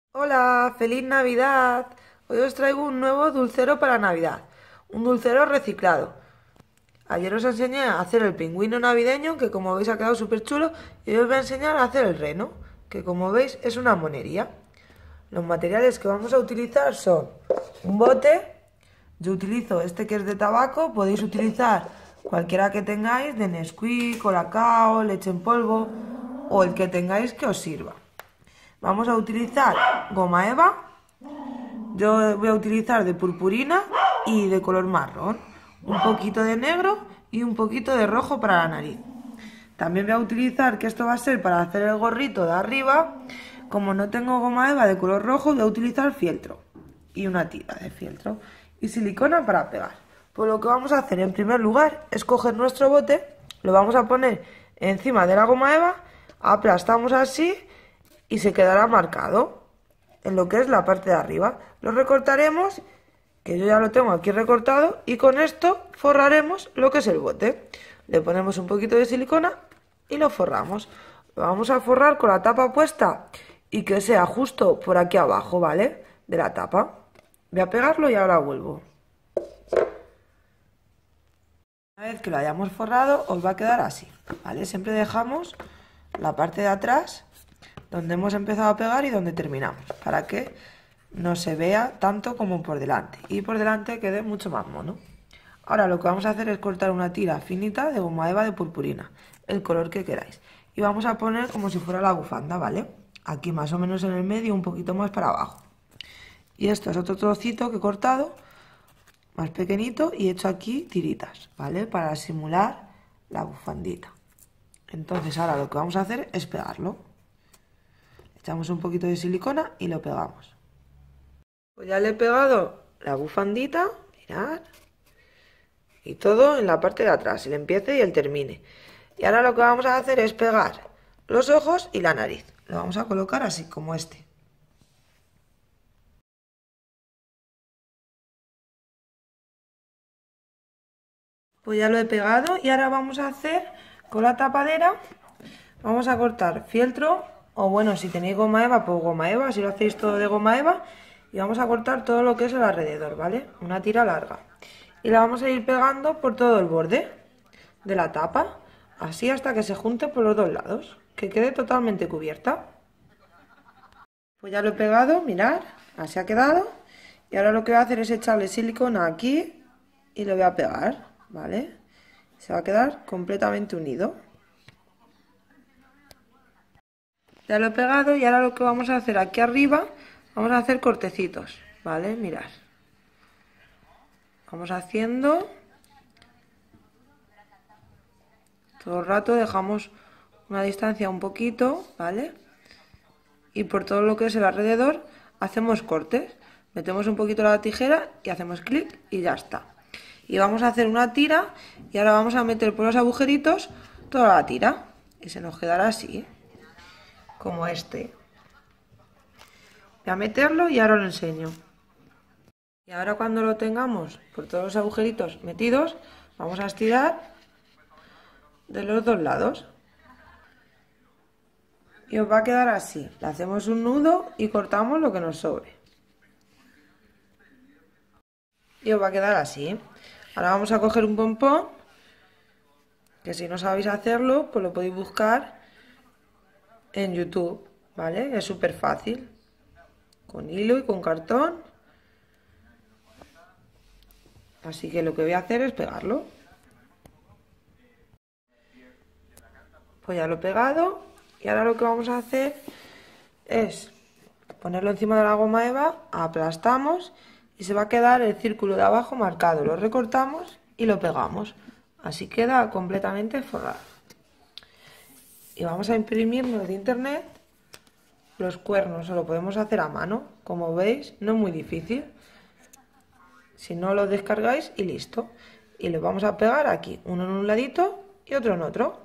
Hola, feliz Navidad. Hoy os traigo un nuevo dulcero para Navidad, un dulcero reciclado. Ayer os enseñé a hacer el pingüino navideño, que como veis ha quedado súper chulo, y hoy os voy a enseñar a hacer el reno, que como veis es una monería. Los materiales que vamos a utilizar son un bote. Yo utilizo este que es de tabaco, podéis utilizar cualquiera que tengáis, de Nesquik, Colacao, leche en polvo o el que tengáis que os sirva. Vamos a utilizar goma eva. Yo voy a utilizar de purpurina y de color marrón. Un poquito de negro y un poquito de rojo para la nariz. También voy a utilizar, que esto va a ser para hacer el gorrito de arriba. Como no tengo goma eva de color rojo, voy a utilizar fieltro. Y una tira de fieltro. Y silicona para pegar. Pues lo que vamos a hacer en primer lugar es coger nuestro bote, lo vamos a poner encima de la goma eva, aplastamos así y se quedará marcado en lo que es la parte de arriba. Lo recortaremos, que yo ya lo tengo aquí recortado, y con esto forraremos lo que es el bote. Le ponemos un poquito de silicona y lo forramos. Lo vamos a forrar con la tapa puesta y que sea justo por aquí abajo, ¿vale? De la tapa. Voy a pegarlo y ahora vuelvo. Una vez que lo hayamos forrado, os va a quedar así, ¿vale? Siempre dejamos la parte de atrás donde hemos empezado a pegar y donde terminamos, para que no se vea tanto como por delante, y por delante quede mucho más mono. Ahora lo que vamos a hacer es cortar una tira finita de goma eva de purpurina, el color que queráis, y vamos a poner como si fuera la bufanda, ¿vale? Aquí más o menos en el medio, un poquito más para abajo. Y esto es otro trocito que he cortado, más pequeñito, y he hecho aquí tiritas, ¿vale? Para simular la bufandita. Entonces ahora lo que vamos a hacer es pegarlo. Echamos un poquito de silicona y lo pegamos. Pues ya le he pegado la bufandita, mirad. Y todo en la parte de atrás, el empiece y el termine. Y ahora lo que vamos a hacer es pegar los ojos y la nariz. Lo vamos a colocar así, como este. Pues ya lo he pegado y ahora vamos a hacer con la tapadera, vamos a cortar fieltro, o bueno, si tenéis goma eva, pues goma eva, si lo hacéis todo de goma eva, y vamos a cortar todo lo que es el alrededor, ¿vale? Una tira larga. Y la vamos a ir pegando por todo el borde de la tapa, así hasta que se junte por los dos lados, que quede totalmente cubierta. Pues ya lo he pegado, mirad, así ha quedado. Y ahora lo que voy a hacer es echarle silicona aquí y lo voy a pegar, ¿vale? Se va a quedar completamente unido. Ya lo he pegado y ahora lo que vamos a hacer aquí arriba, vamos a hacer cortecitos, ¿vale? Mirad. Vamos haciendo. Todo el rato dejamos una distancia un poquito, ¿vale? Y por todo lo que es el alrededor hacemos cortes. Metemos un poquito la tijera y hacemos clic y ya está. Y vamos a hacer una tira y ahora vamos a meter por los agujeritos toda la tira. Y se nos quedará así, como este. Voy a meterlo y ahora lo enseño. Y ahora cuando lo tengamos por todos los agujeritos metidos, vamos a estirar de los dos lados. Y os va a quedar así. Le hacemos un nudo y cortamos lo que nos sobre. Y os va a quedar así. Ahora vamos a coger un pompón, que si no sabéis hacerlo, pues lo podéis buscar en YouTube, ¿vale? Es súper fácil. Con hilo y con cartón. Así que lo que voy a hacer es pegarlo. Pues ya lo he pegado. Y ahora lo que vamos a hacer es ponerlo encima de la goma eva, aplastamos y se va a quedar el círculo de abajo marcado. Lo recortamos y lo pegamos. Así queda completamente forrado. Y vamos a imprimirnos de internet los cuernos, o lo podemos hacer a mano. Como veis, no es muy difícil. Si no, lo descargáis y listo. Y lo vamos a pegar aquí, uno en un ladito y otro en otro.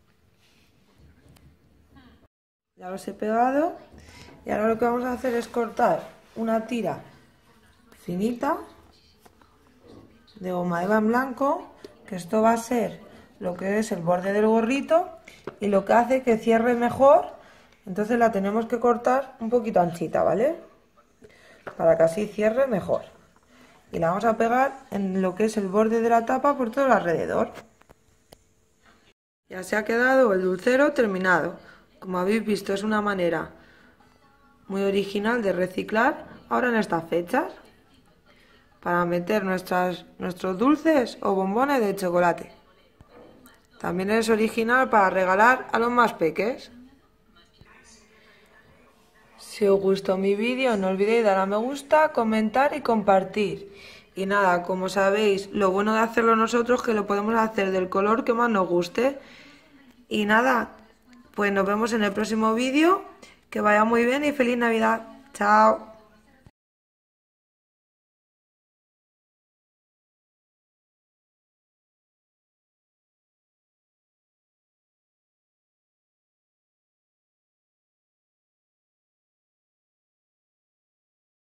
Ya los he pegado. Y ahora lo que vamos a hacer es cortar una tira finita de goma eva en blanco, que esto va a ser lo que es el borde del gorrito y lo que hace que cierre mejor Entonces la tenemos que cortar un poquito anchita, ¿vale? Para que así cierre mejor. Y la vamos a pegar en lo que es el borde de la tapa por todo el alrededor. Ya se ha quedado el dulcero terminado. Como habéis visto, es una manera muy original de reciclar ahora en estas fechas para meter nuestros dulces o bombones de chocolate. También es original para regalar a los más peques. Si os gustó mi vídeo, no olvidéis dar a me gusta, comentar y compartir. Y nada, como sabéis, lo bueno de hacerlo nosotros es que lo podemos hacer del color que más nos guste. Y nada, pues nos vemos en el próximo vídeo. Que vaya muy bien y feliz Navidad. Chao.